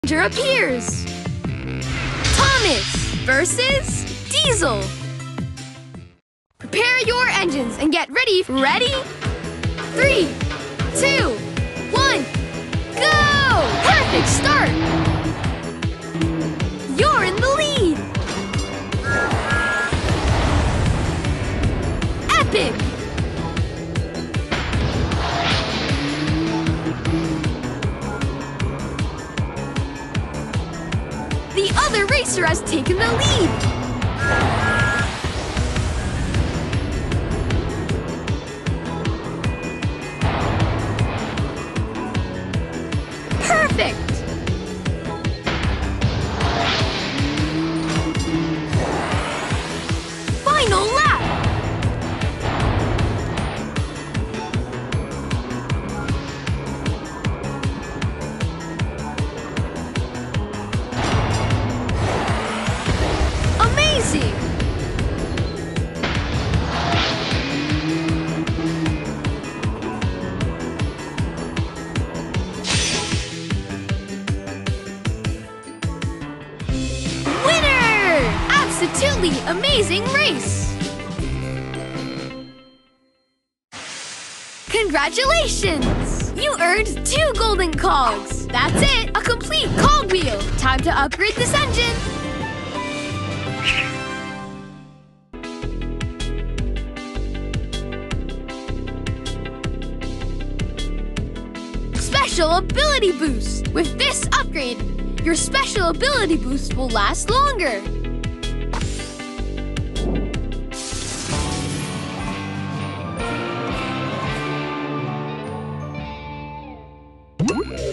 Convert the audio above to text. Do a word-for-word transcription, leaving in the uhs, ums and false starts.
appears. Thomas versus Diesel. Prepare your engines and get ready. Ready? Three, two, one, go! Perfect start! You're in the lead! Epic! The other racer has taken the lead! Perfect! Final lap! Amazing! Absolutely amazing race! Congratulations! You earned two golden cogs! That's it! A complete cogwheel! Time to upgrade this engine! Special ability boost! With this upgrade, your special ability boost will last longer!